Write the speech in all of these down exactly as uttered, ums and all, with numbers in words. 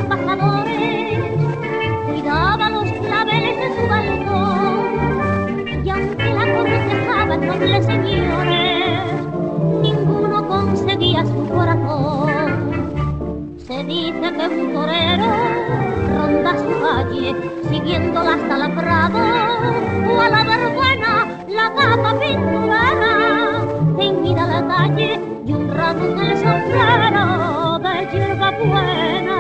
embajadores, cuidaba los claveles de su balcón, y aunque la cortejaban nobles señores, ninguno conseguía su corazón. Se dice que un torero ronda su valle, siguiéndola hasta la Prado, o a la verbuena la capa pinturera, teñida la calle y un rato en el sombrero de hierba buena.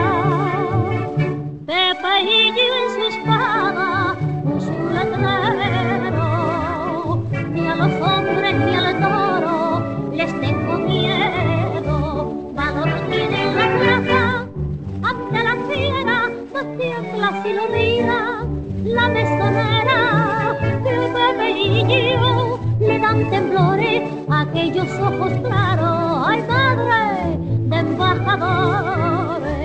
Pepeillo en su espada puso un letrero: ni a los hombres ni al toro les tengo miedo, valor tiene la plaza ante la fiera, no tiembla si lo mira la mesonera. Que Pepeillo le dan temblores a aquellos ojos claros, ay madre de embajadores.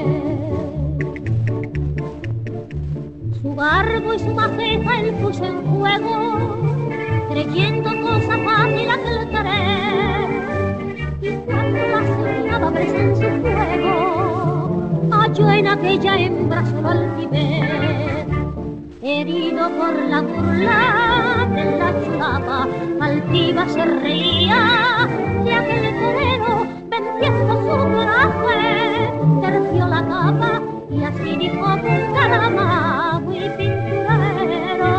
Su garbo y su majestad él puso en juego, creyendo cosa fácil aquel querer, y cuando la soñaba presa en su fuego, halló en aquella hembra solo altivez. Herido por la burla de la chulapa, altiva se reía de aquel torero, venciendo su coraje, terció la capa y así dijo con caramba muy pinturero.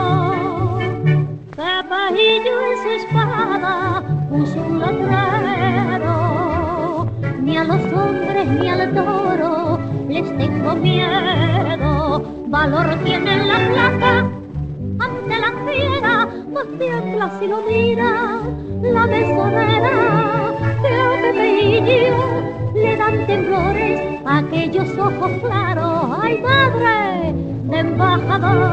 Pepeillo en su espada puso un letrero: ni a los hombres ni al toro les tengo miedo, valor tiene la plaza ante la fiera, no tiembla si lo mira la mesonera. Que a Pepeillo le dan temblores aquellos ojos claros, ay madre de embajador.